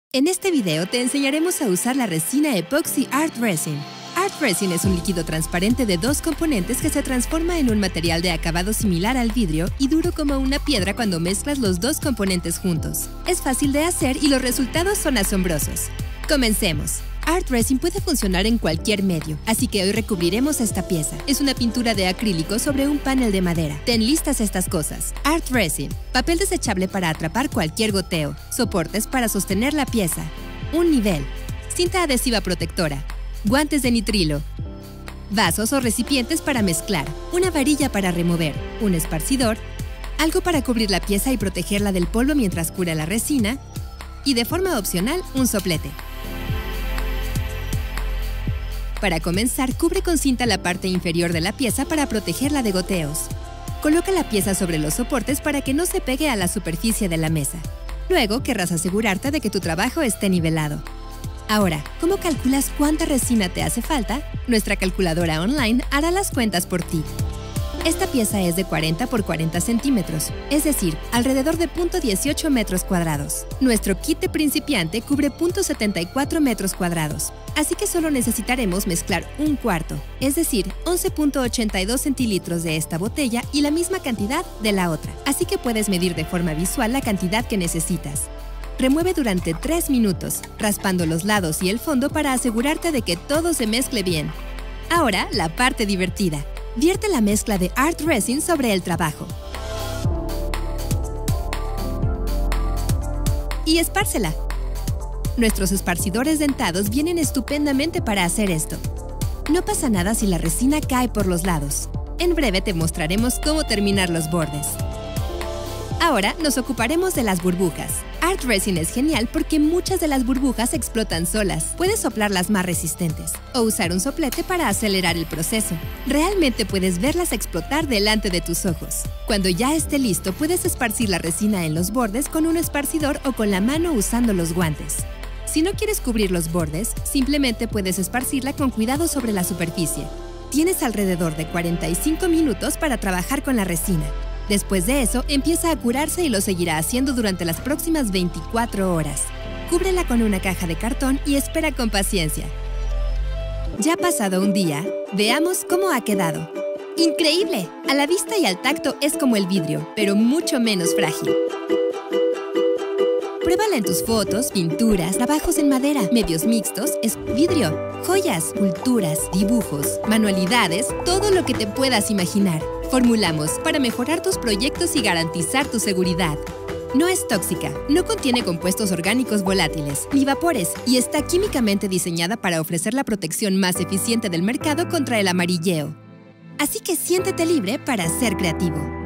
En este video te enseñaremos a usar la resina Epoxy Art Resin. Art Resin es un líquido transparente de dos componentes que se transforma en un material de acabado similar al vidrio y duro como una piedra cuando mezclas los dos componentes juntos. Es fácil de hacer y los resultados son asombrosos. Comencemos. Art Resin puede funcionar en cualquier medio, así que hoy recubriremos esta pieza. Es una pintura de acrílico sobre un panel de madera. Ten listas estas cosas. Art Resin, papel desechable para atrapar cualquier goteo, soportes para sostener la pieza, un nivel, cinta adhesiva protectora, guantes de nitrilo, vasos o recipientes para mezclar, una varilla para remover, un esparcidor, algo para cubrir la pieza y protegerla del polvo mientras cura la resina, y de forma opcional, un soplete. Para comenzar, cubre con cinta la parte inferior de la pieza para protegerla de goteos. Coloca la pieza sobre los soportes para que no se pegue a la superficie de la mesa. Luego, querrás asegurarte de que tu trabajo esté nivelado. Ahora, ¿cómo calculas cuánta resina te hace falta? Nuestra calculadora online hará las cuentas por ti. Esta pieza es de 40 por 40 centímetros, es decir, alrededor de 0.18 metros cuadrados. Nuestro kit de principiante cubre 0.74 metros cuadrados, así que solo necesitaremos mezclar un cuarto, es decir, 11.82 centilitros de esta botella y la misma cantidad de la otra, así que puedes medir de forma visual la cantidad que necesitas. Remueve durante 3 minutos, raspando los lados y el fondo para asegurarte de que todo se mezcle bien. Ahora, la parte divertida. Vierte la mezcla de Art Resin sobre el trabajo. Y espárcela. Nuestros esparcidores dentados vienen estupendamente para hacer esto. No pasa nada si la resina cae por los lados. En breve te mostraremos cómo terminar los bordes. Ahora nos ocuparemos de las burbujas. Art Resin es genial porque muchas de las burbujas explotan solas. Puedes soplar las más resistentes o usar un soplete para acelerar el proceso. Realmente puedes verlas explotar delante de tus ojos. Cuando ya esté listo, puedes esparcir la resina en los bordes con un esparcidor o con la mano usando los guantes. Si no quieres cubrir los bordes, simplemente puedes esparcirla con cuidado sobre la superficie. Tienes alrededor de 45 minutos para trabajar con la resina. Después de eso, empieza a curarse y lo seguirá haciendo durante las próximas 24 horas. Cúbrela con una caja de cartón y espera con paciencia. Ya pasado un día, veamos cómo ha quedado. ¡Increíble! A la vista y al tacto es como el vidrio, pero mucho menos frágil. Pruébala en tus fotos, pinturas, trabajos en madera, medios mixtos, vidrio, joyas, culturas, dibujos, manualidades, todo lo que te puedas imaginar. Formulamos para mejorar tus proyectos y garantizar tu seguridad. No es tóxica, no contiene compuestos orgánicos volátiles ni vapores y está químicamente diseñada para ofrecer la protección más eficiente del mercado contra el amarilleo. Así que siéntete libre para ser creativo.